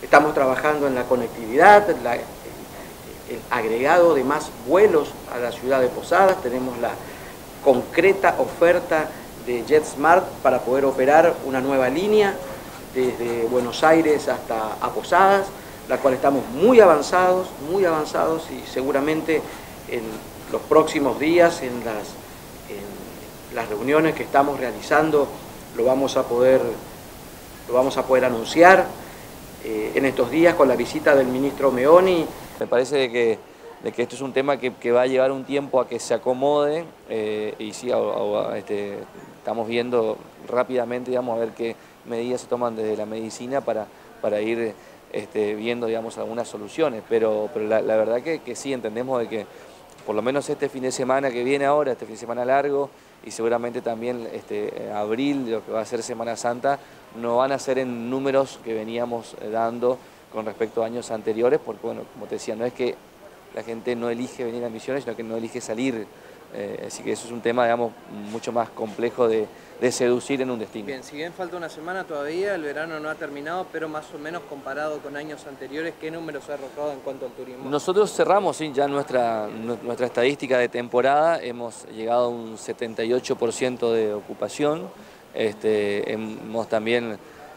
Estamos trabajando en la conectividad, el agregado de más vuelos a la ciudad de Posadas. Tenemos la concreta oferta de JetSmart para poder operar una nueva línea desde Buenos Aires hasta a Posadas, la cual estamos muy avanzados y seguramente en los próximos días, en las reuniones que estamos realizando, lo vamos a poder anunciar en estos días con la visita del ministro Meoni. Me parece de que esto es un tema que va a llevar un tiempo a que se acomode y sí, estamos viendo rápidamente, digamos, a ver qué medidas se toman desde la medicina para ir viendo, digamos, algunas soluciones, pero la verdad que sí, entendemos de que por lo menos este fin de semana que viene ahora, este fin de semana largo, y seguramente también abril, lo que va a ser Semana Santa, no van a ser en números que veníamos dando con respecto a años anteriores, porque bueno, como te decía, no es que la gente no elige venir a Misiones, sino que no elige salir, así que eso es un tema, digamos, mucho más complejo de seducir en un destino. Bien, si bien falta una semana todavía, el verano no ha terminado, pero más o menos comparado con años anteriores, ¿qué números ha arrojado en cuanto al turismo? Nosotros cerramos sí, ya nuestra estadística de temporada, hemos llegado a un 78% de ocupación, hemos también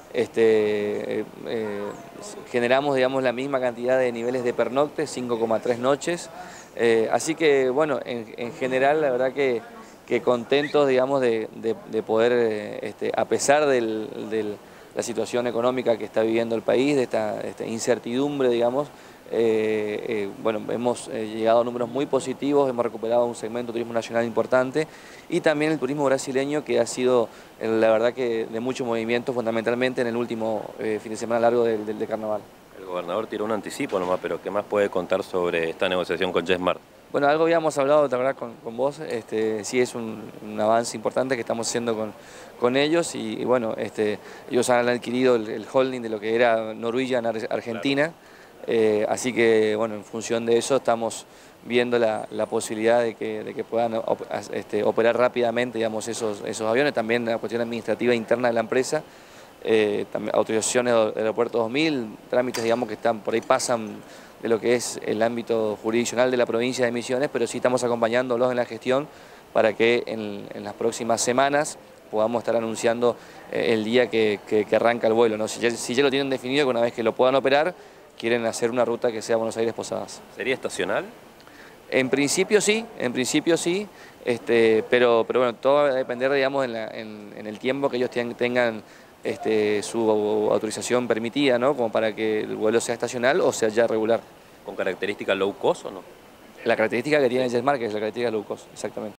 generamos, digamos, la misma cantidad de niveles de pernocte, 5,3 noches, así que bueno, en general la verdad que contentos, digamos, de poder, a pesar de la situación económica que está viviendo el país, de esta incertidumbre, digamos, bueno, hemos llegado a números muy positivos, hemos recuperado un segmento de turismo nacional importante y también el turismo brasileño, que ha sido, la verdad, que de mucho movimiento, fundamentalmente en el último fin de semana largo del carnaval. El gobernador tiró un anticipo nomás, pero ¿qué más puede contar sobre esta negociación con JetSmart? Bueno, algo habíamos hablado, la verdad, con vos, sí es un avance importante que estamos haciendo con ellos y bueno, ellos han adquirido el holding de lo que era Norwegian Argentina, así que bueno, en función de eso estamos viendo la posibilidad de que puedan operar rápidamente, digamos, esos aviones, también la cuestión administrativa interna de la empresa, también autorizaciones del aeropuerto 2000, trámites, digamos, que están por ahí, pasan de lo que es el ámbito jurisdiccional de la provincia de Misiones, pero sí estamos acompañándolos en la gestión para que en las próximas semanas podamos estar anunciando el día que arranca el vuelo, ¿no? Si ya lo tienen definido, que una vez que lo puedan operar, quieren hacer una ruta que sea Buenos Aires-Posadas. ¿Sería estacional? En principio sí, pero bueno, todo va a depender, digamos, en el tiempo que ellos tengan su autorización permitida, ¿no? Como para que el vuelo sea estacional o sea ya regular. ¿Con características low cost o no? La característica que tiene JetSmart, que es la característica low cost, exactamente.